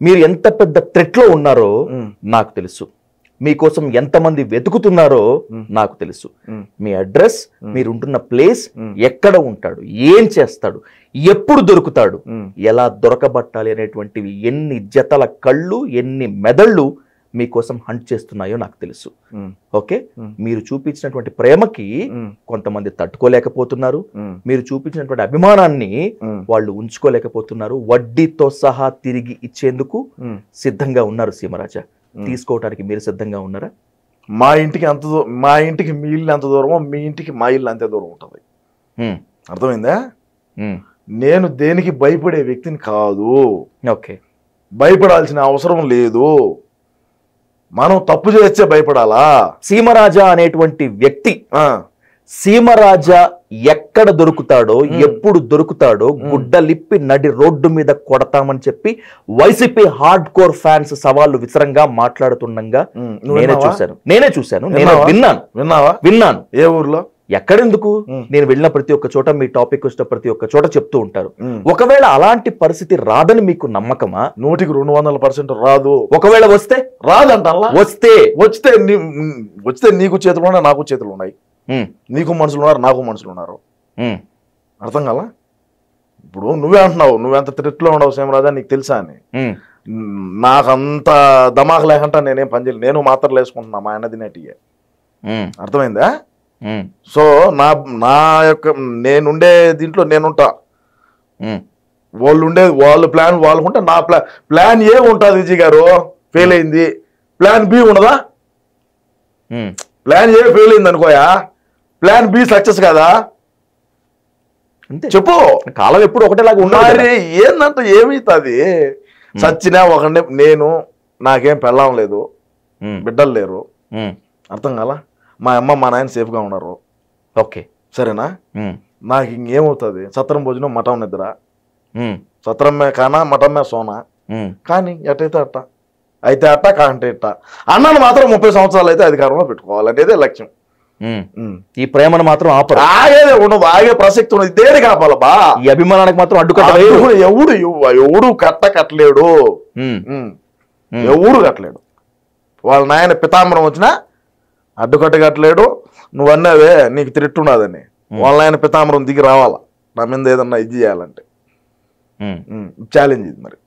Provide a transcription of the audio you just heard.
మీరు ఎంత పెద్ద థ్రెట్లో ఉన్నారో నాకు తెలుసు, మీకోసం ఎంతమంది వెతుకుతున్నారో నాకు తెలుసు. మీ అడ్రస్, మీరుంటున్న ప్లేస్, ఎక్కడ ఉంటాడు, ఏం చేస్తాడు, ఎప్పుడు దొరుకుతాడు, ఎలా దొరకబట్టాలి అనేటువంటివి ఎన్ని జతల కళ్ళు, ఎన్ని మెదళ్ళు మీకోసం హంట్ చేస్తున్నాయో నాకు తెలుసు. ఓకే, మీరు చూపించినటువంటి ప్రేమకి కొంతమంది తట్టుకోలేకపోతున్నారు, మీరు చూపించినటువంటి అభిమానాన్ని వాళ్ళు ఉంచుకోలేకపోతున్నారు. వడ్డీతో సహా తిరిగి ఇచ్చేందుకు సిద్ధంగా ఉన్నారు సీమరాజా. తీసుకోవడానికి మీరు సిద్ధంగా ఉన్నారా? మా ఇంటికి మీ ఇల్లు ఎంత దూరమో మీ ఇంటికి మా ఇల్లు అంతే దూరం ఉంటుంది. అర్థమైందా? నేను దేనికి భయపడే వ్యక్తిని కాదు. ఓకే, భయపడాల్సిన అవసరం లేదు. మనం తప్పు చేస్తే భయపడాలా? సీమరాజా అనేటువంటి వ్యక్తి, సీమరాజా ఎక్కడ దొరుకుతాడో, ఎప్పుడు దొరుకుతాడో గుడ్డలిప్పి నడి రోడ్డు మీద కొడతామని చెప్పి వైసీపీ హార్డ్ కోర్ ఫ్యాన్స్ సవాళ్ళు విసరంగా మాట్లాడుతుండగా నేనే చూశాను. విన్నాను. ఏ ఊర్లో, ఎక్కడెందుకు, నేను వెళ్ళిన ప్రతి ఒక్క చోట, మీ టాపిక్ వచ్చిన ప్రతి ఒక్క చోట చెప్తూ ఉంటారు. ఒకవేళ అలాంటి పరిస్థితి రాదని మీకు నమ్మకమా? 100% రాదు. ఒకవేళ వస్తే రాదంట. వస్తే నీకు చేతులు ఉన్నాయి, నాకు చేతులు ఉన్నాయి. నీకు మనుషులు ఉన్నారు, నాకు మనుషులు ఉన్నారు. అర్థం కాలా? ఇప్పుడు నువ్వే అంటున్నావు నువ్వెంత థ్రెట్లో ఉండవు సీమరాజా, నీకు తెలుసా అని. నాకంత దమాక్ లేకుండా నేనేం పని చేయలేదు. నేను మాత్రలు వేసుకుంటున్నా మా ఆయన తినేటియే. అర్థమైందా? సో నా యొక్క నేనుండే దీంట్లో నేనుంటా. వాళ్ళ ప్లాన్ వాళ్ళకుంటే నా ప్లాన్ ఏ ఉంటుంది. విజయ్ గారు ఫెయిల్ అయింది, ప్లాన్ బి ఉండదా? ప్లాన్ ఏ ఫెయిల్ అయింది అనుకోయా, ప్లాన్ బి సక్సెస్ కదా? చెప్పు. కాలం ఎప్పుడు ఒకటేలాగా ఉండాలి. ఏందంటే ఏమైతుంది? సచ్చినా ఒకనే, నేను నాకేం పెళ్ళం లేదు, బిడ్డలు లేరు. అర్థం కాలా? మా అమ్మ మా నాయన సేఫ్గా ఉన్నారు. ఓకే, సరేనా? నాకు ఇంకేమవుతుంది? సత్రం భోజనం మఠం నిద్ర. సత్రం మే కానా మఠం మే సోనా. కానీ ఎట్టయితే అట్ట, అయితే అట్ట, కాంటే ఇట్ట. అన్నను మాత్రం 30 సంవత్సరాలు అయితే అధికారంలో పెట్టుకోవాలనేదే లక్ష్యం. ఈ ప్రేమను మాత్రం ఆగేదే ఉండదు, ఆగే ప్రసక్తి ఉండదు. దేని కాపాల బా, ఈ అభిమానానికి మాత్రం అడ్డుకట్ట ఎవడు కట్టలేడు. ఎవడు కట్టలేడు. వాళ్ళ నాయన పితాంబరం వచ్చినా అడ్డుకట్ట కట్టలేడు. నువ్వు అన్నావే నీకు తిట్టున్నదని, వాళ్ళ నాయన పితాంబరం దిగి రావాలా నా మీద ఏదన్నా ఇది చేయాలంటే. ఛాలెంజ్ ఇది మరి.